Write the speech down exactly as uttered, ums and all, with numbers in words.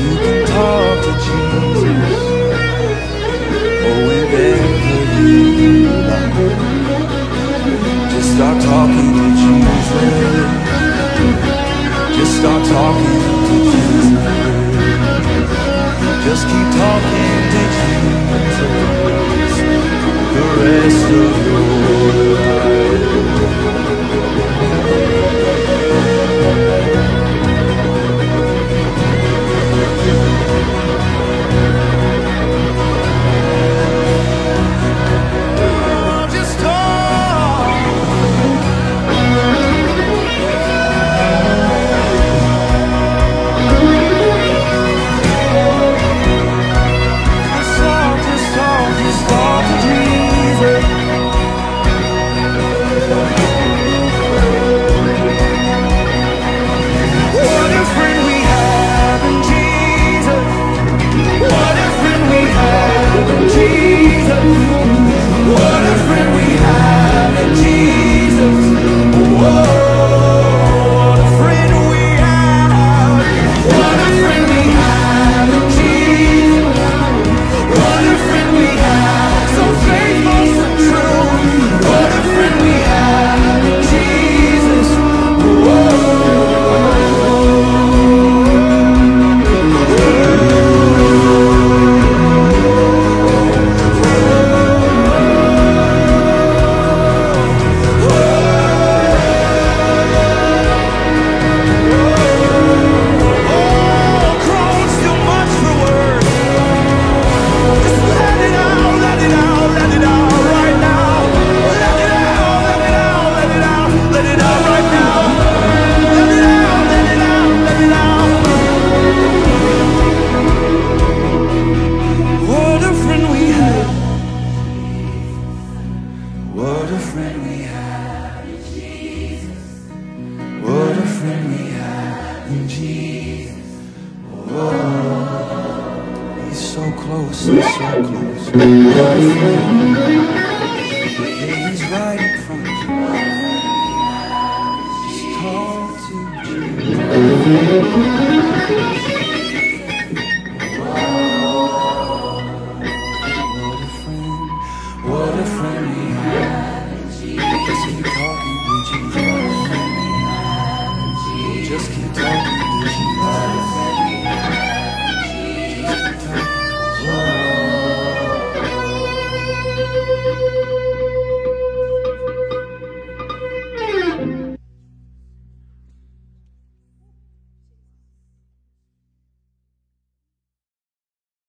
You can talk to Jesus, or whenever you like. Just start talking to Jesus. Just start talking to Jesus. Just keep talking to Jesus the rest of your life. Just talk. Just talk, just talk, just talk to Jesus. What a friend we have in Jesus. What a friend we have in Jesus. What a friend we have in Jesus. Whoa, what a friend we have. What a friend we have in Jesus. What a friend we have, so faithful, so true. What a friend we have in Jesus. Whoa. What a friend we have in Jesus. What a friend we have in Jesus. Oh, he's so close, he's so close. What a friend. Yeah, he's right in front of you. Just talk to Jesus.